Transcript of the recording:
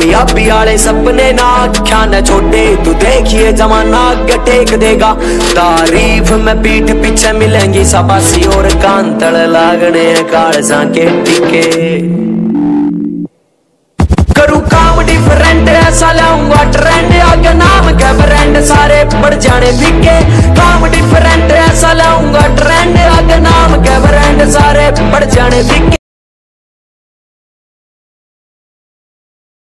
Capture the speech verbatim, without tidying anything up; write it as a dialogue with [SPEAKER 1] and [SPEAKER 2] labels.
[SPEAKER 1] कामयाबी आले सपने ना अख्या न छोटे, तू देखिए जमाना आगे टेक देगा। तारीफ में पीठ पीछे मिलेंगी शाबाशी और कान तड़ लागने कालसा के टिके। करूँ काम डिफरेंट ऐसा लाऊंगा ट्रेंड, आगे नाम के ब्रांड सारे बढ़ जाने बिके। काम डिफरेंट ऐसा लाऊंगा ट्रेंड, आगे नाम के ब्रांड सारे बढ़ जाने बिके।